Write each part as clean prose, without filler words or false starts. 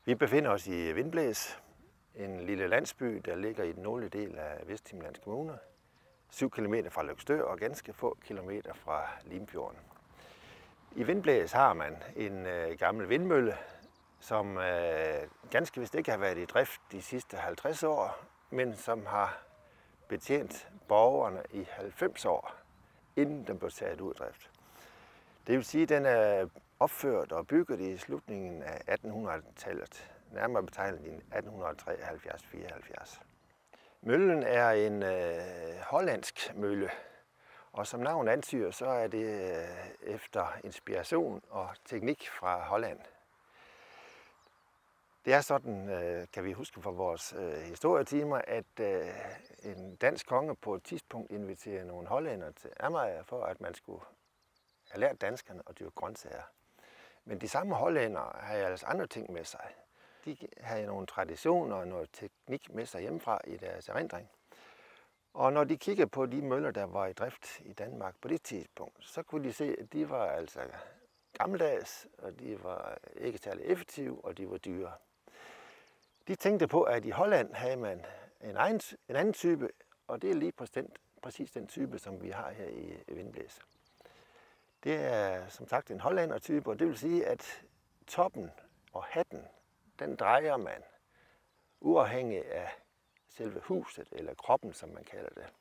Vi befinder os i Vindblæs, en lille landsby, der ligger i den nordlige del af Vesthimmerlands Kommune, 7 km fra Løgstør og ganske få kilometer fra Limfjorden. I Vindblæs har man en gammel vindmølle, som ganske vist ikke har været i drift de sidste 50 år, men som har betjent borgerne i 90 år, inden den blev taget ud af drift. Det vil sige, at den er opført og bygget i slutningen af 1800-tallet, nærmere betegnet i 1873-74. Møllen er en hollandsk mølle, og som navn antyder, så er det efter inspiration og teknik fra Holland. Det er sådan, kan vi huske fra vores historietimer, at en dansk konge på et tidspunkt inviterede nogle hollændere til Amager for, at man skulle have lært danskerne at dyrke grøntsager. Men de samme hollændere havde altså andre ting med sig. De havde nogle traditioner og noget teknik med sig hjemmefra i deres erindring. Og når de kiggede på de møller, der var i drift i Danmark på det tidspunkt, så kunne de se, at de var altså gammeldags, og de var ikke særlig effektive, og de var dyre. De tænkte på, at i Holland havde man en anden type, og det er lige præcis den type, som vi har her i Vindblæs. Det er som sagt en hollændertype, og det vil sige, at toppen og hatten, den drejer man uafhængig af selve huset, eller kroppen, som man kalder det.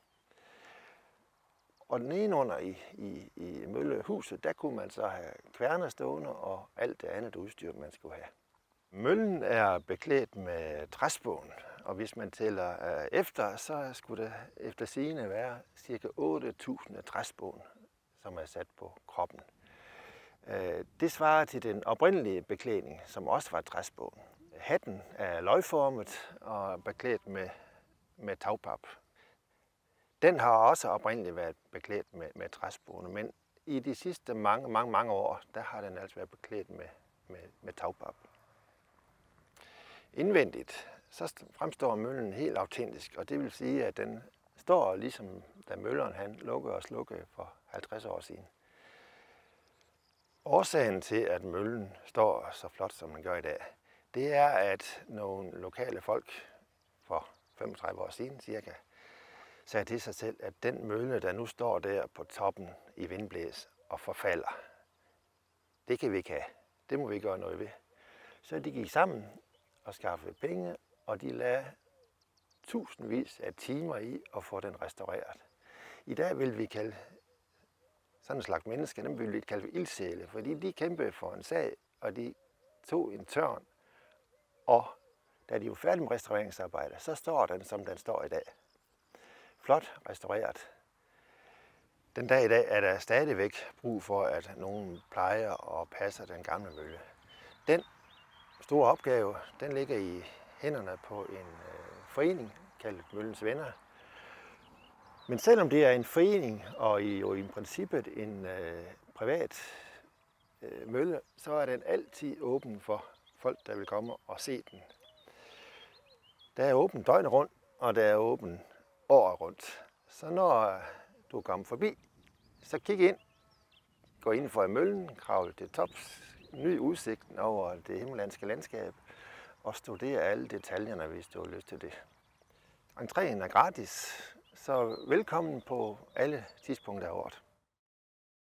Og nedenunder i møllehuset, der kunne man så have kværner stående og alt det andet udstyr, man skulle have. Møllen er beklædt med træspån, og hvis man tæller efter, så skulle det efter sigende være ca. 8.000 træspån, som er sat på kroppen. Det svarer til den oprindelige beklædning, som også var træspån. Hatten er løgformet og beklædt med tagpap. Den har også oprindeligt været beklædt med træspåne, men i de sidste mange år, der har den altså været beklædt med tagpap. Indvendigt, så fremstår møllen helt autentisk, og det vil sige, at den står ligesom da mølleren han lukkede og slukkede for 50 år siden. Årsagen til, at møllen står så flot, som den gør i dag, det er, at nogle lokale folk for 35 år siden cirka, sagde til sig selv, at den mølle, der nu står der på toppen i Vindblæs og forfalder, det kan vi ikke have. Det må vi gøre noget ved. Så de gik sammen og skaffede penge, og de lagde tusindvis af timer i at få den restaureret. I dag vil vi kalde sådan en slags mennesker, dem vil vi kalde ildsjæle, fordi de kæmpede for en sag, og de tog en tørn, og da de var færdige med restaureringsarbejdet, så står den, som den står i dag. Flot restaureret. Den dag i dag er der stadigvæk brug for, at nogen plejer og passer den gamle mølle. Den store opgave, den ligger i hænderne på en forening, kaldet Møllens Venner. Men selvom det er en forening, og jo i princippet en privat mølle, så er den altid åben for folk, der vil komme og se den. Der er åben døgnet rundt, og der er åben året rundt. Så når du kommer forbi, så kig ind, gå ind for møllen, kravle til tops, nyd udsigten over det himmellandske landskab, og studere alle detaljerne, hvis du har lyst til det. Entréen er gratis, så velkommen på alle tidspunkter af året.